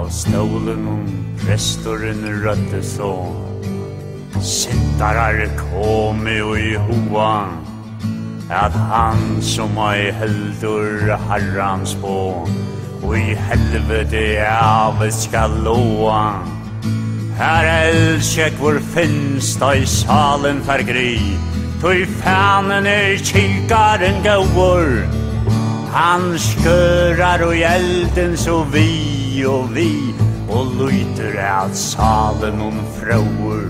av stolen prestoren rødde så. Sintarar komi i hoa, at han som ei heldur herrans på, og i helvete av skal loa. Her elskjekk hvor finst i salen fergri, tøy fanen kikaren gauur. Han skørar og elden så vi, og lyter av salen frauur.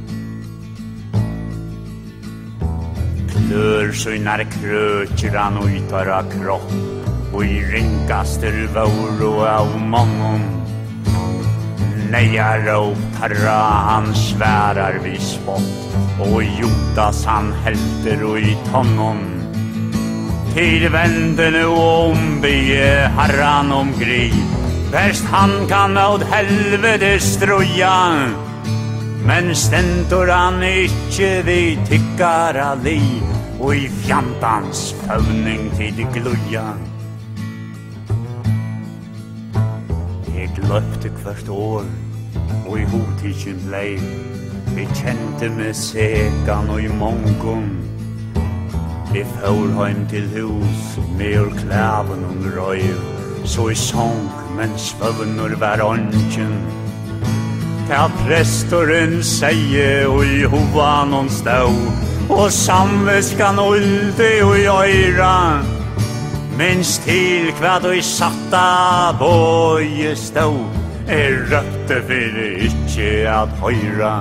Klør søgnar krøkjer han utar av kropp, og i ringaster vaur og av mångon. Neja råpt herra han sværar vi spott, og Judas han helter og i tongon. Til vendene og ombye herran omgri, best han kan av helvete struja. Men stendur han ikkje vi tykkar ali, og i fjantans føvning til gluja. Jeg løpte hvert år, og i hotikjen blei. Vi kjente med segan og i mongon. Vi får heim til hus, med klæven røyv. Så i sång, mens føvner var ånden. Ta prestoren seie, og i hovan hon stå. Og samveskan ulde og i øyra. Minst til hva du satta bøye stå, røpte for ikkje at høyra.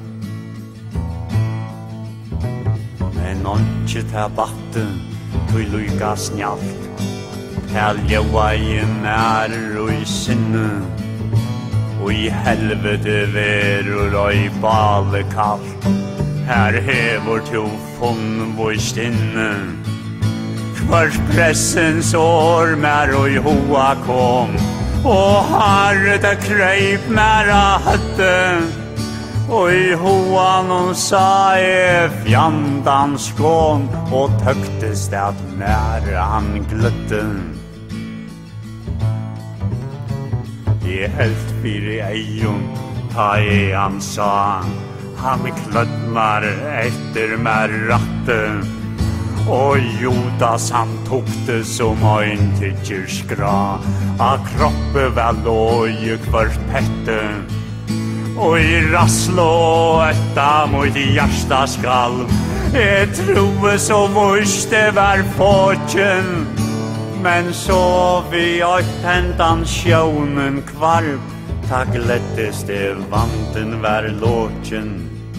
Men ikke ta batte, tog lykka snjallt. Telja veien og i sinne, og i helvete verur og i bale kallt. Her hever to funn vårt inne. Kvart pressens år mer og i hoa kom, og harret kreip mer av høtte, og i hoa noen sa fjandans skån, og tøktes det at mer han gløtte. I helt fire eion, ta han sa, han klødmar etter mer ratte, og Judas han tokte som ein tidjer skra, av kroppe vel og i kvart pette, og i rasslo etta mot i hjärsta skalv. Jeg troe så vuste var fåtjen, men så vi åttendan sjånen kvarv, ta glettes det vanten var låtjen.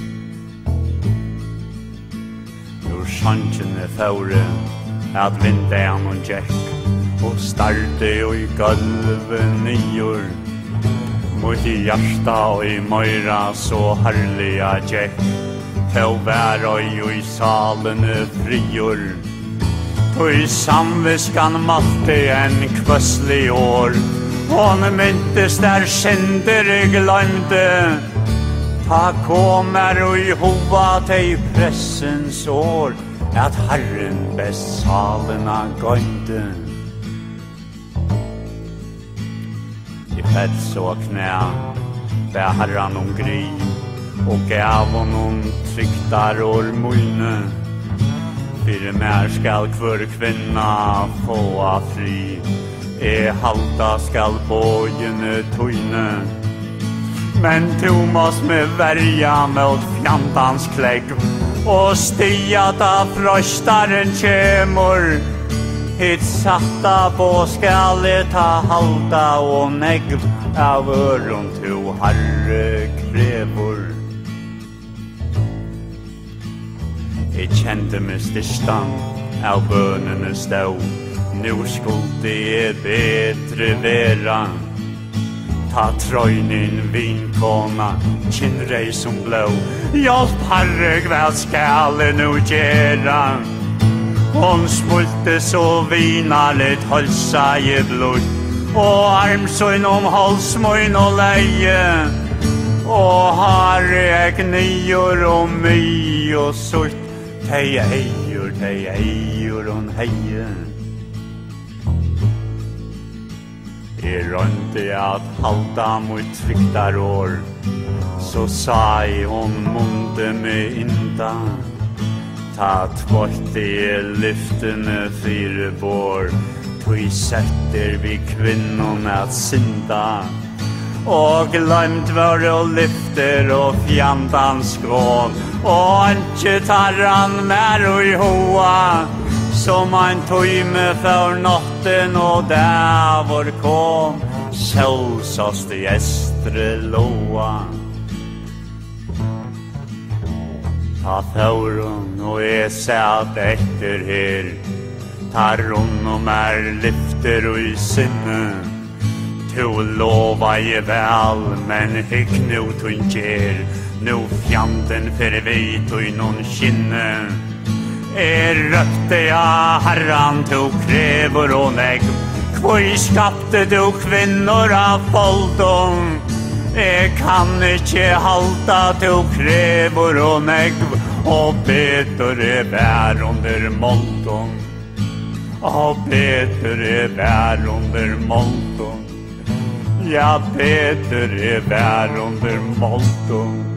Sjansjene fåre, at vindan og jekk, og starte og i gulvet nyår. Mot i hjärsta og i møyra så herliga jekk, til vær og i salene friår. Og i samviskan malte en kvøslig år, og han myntes der synder glemte. Ta kommer og i hova til pressens år, at Herren best salena gøynte. I fett så knæ, bæ Herren omgri, og gav honom tryktar år mulne. Fyre mer skal hver kvinna få av fri, halta skal bøyene tøyne. Men Thomas med verja mot fjantans klegg, og stia da frøstaren kjemur. Hitt satta på skal ta halta og negv, av øron to Herre krevur. Jeg kjente meg styrstan av bønene stå, nu skulle det bedre vera. Ta trøynin vinkona, kinnrei som blå, hjelp Herre hva skal nu gjera. Hon smulte så vinaligt halsa i blod, og armsøyn halsmøyn og leie. Og Herre jeg nyer og my og sult, tei eier hon heie. rønte at halda mot tryktarår, så sa hon munde med inda, ta tvåtte lyftene fyre bår, tog setter vi kvinnon at synda, og glemt var og lyfter og fjandans skrån, og ikke tar han mer og i hoa, som en tøyme for natten og der vår kom, sjølsast i estre loa. Ta fjorden og jeg satt etter her, tar hun og mer lyfter og i sinne, to lova I vel, men hikk nu tun gjer, nu fjanden for vit og noen skinne. Røpte ja herran to krever og negg, hvor skapte du kvinnor av foldom? Kan ikke halta to krever og negg, og bedre vær under moldom. Og bedre vær under moldom. Ja, bedre vær under moldom.